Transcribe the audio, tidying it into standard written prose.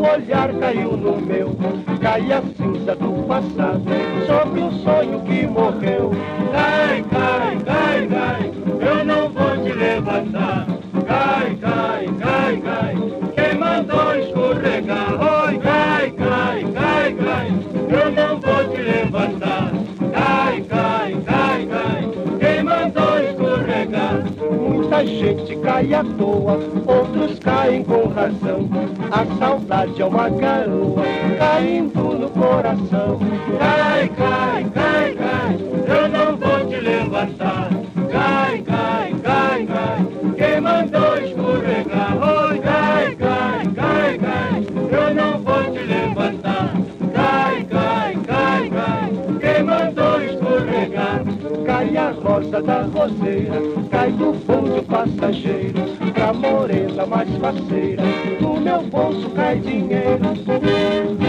olhar caiu no meu, cai a cinza do passado sobre o sonho que morreu. Cai, cai, cai, cai, eu não vou te levantar. Cai, cai, cai, cai, quem mandou escorregar? Oi, cai, cai, cai, cai, eu não vou te levantar. Cai, cai, cai, cai, quem mandou escorregar? Muita gente cai à toa, outros caem com razão. A saudade é uma garoa caindo no coração. Cai, cai, cai, cai, eu não vou te levantar. Cai, cai, cai, cai, quem mandou escorregar? Oi, cai, cai, cai, cai, eu não vou te levantar. Cai, cai, cai, cai, quem mandou escorregar? Cai a rosa da roseira, cai do bonde passageiro, pra morena mais faceira, no meu bolso cai dinheiro.